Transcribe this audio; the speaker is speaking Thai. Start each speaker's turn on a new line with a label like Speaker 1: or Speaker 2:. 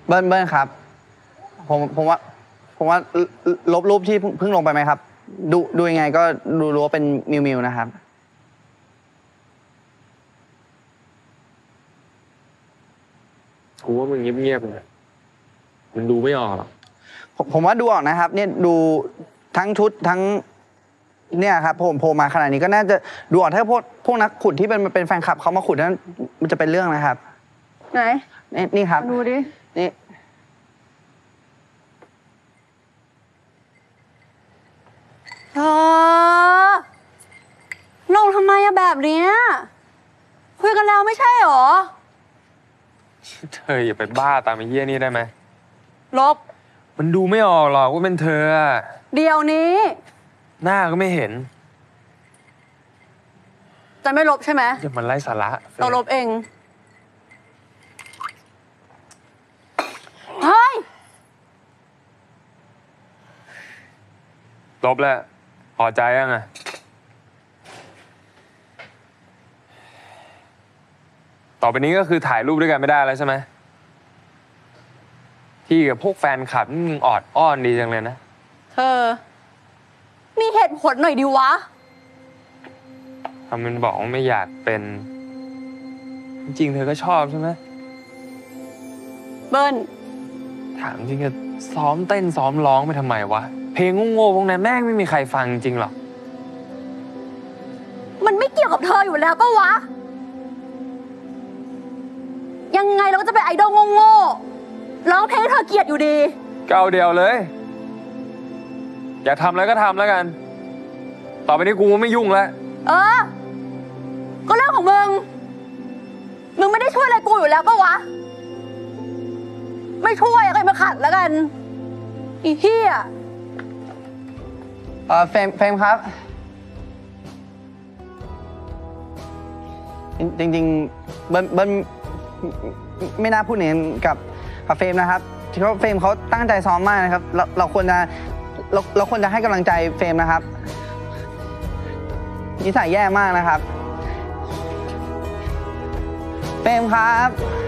Speaker 1: เบิ้ลครับผมว่าลบรูปที่เพิ่งลงไปไหมครับดูยังไงก็รู้ว่าเป็นมิวนะครับ
Speaker 2: กูว่ามึงเงียบๆเลยมันดูไม่ออกหรอก
Speaker 1: ผมว่าดูออกนะครับเนี่ยดูทั้งชุดทั้งเนี่ยครับผมโผล่มาขนาดนี้ก็น่าจะดูออกถ้าพวกนักขุดที่เป็นแฟนคลับเขามาขุดนั้นมันจะเป็นเรื่องนะครับ
Speaker 3: ไหน
Speaker 1: นี่ครับ
Speaker 3: ดูดิ
Speaker 1: นี่
Speaker 3: ลงทำไมอะแบบเนี้ยคุยกันแล้วไม่ใช่หรอ
Speaker 2: เธออย่าไปบ้าตามไอ้เหี้ยนี่ได้ไหม
Speaker 3: ลบ
Speaker 2: มันดูไม่ออกหรอกว่าเป็นเธอ
Speaker 3: เดี๋ยวนี้
Speaker 2: หน้าก็ไม่เห็น
Speaker 3: จะไม่ลบใช่ไหม
Speaker 2: อย่ามันไร้สาระ
Speaker 3: เราลบเองเฮ้ย
Speaker 2: ลบแล้วพอใจยังไงต่อไปนี้ก็คือถ่ายรูปด้วยกันไม่ได้แล้วใช่ไหมที่กับพวกแฟนคลับนี่มึงออดอ้อนดีจังเลยนะ
Speaker 3: เธอมีเหตุผลหน่อยดิวะ
Speaker 2: ทำมันบอกว่าไม่อยากเป็นจริงๆเธอก็ชอบใช่ไหม
Speaker 3: เบิ้ล
Speaker 2: ถามจริงจะซ้อมเต้นซ้อมร้องไปทำไมวะเพลงโง่ๆพวกนั้นแม่งไม่มีใครฟังจริงหรอก
Speaker 3: มันไม่เกี่ยวกับเธออยู่แล้วปะวะยังไงเราก็จะเป็นไอดอลโง่ๆร้องเพลงให้เธอเกลียดอยู่ดี
Speaker 2: ก้าวเดียวเลยอยากทำอะไรก็ทำแล้วกันต่อไปนี้กูไม่ยุ่งแล้ว
Speaker 3: ก็เรื่องของมึงไม่ได้ช่วยอะไรกูอยู่แล้วปะวะไม่ช่วยอะไรมาขัดแล้วกันอีเหี้ย
Speaker 1: เฟรมครับจริงๆเบิ้ลไม่น่าพูดอย่างนั้นกับเฟรมนะครับที่เขาเฟรมเขาตั้งใจซ้อมมากนะครับเราควรจะให้กำลังใจเฟรมนะครับนิสัยแย่มากนะครับเฟรมครับ